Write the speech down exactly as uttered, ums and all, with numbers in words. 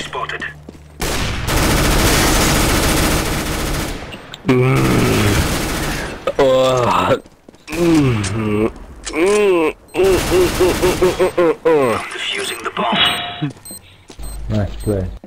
spotted. Mm. Oh. Mm. Mm. Mm. Defusing the bomb. Nice play.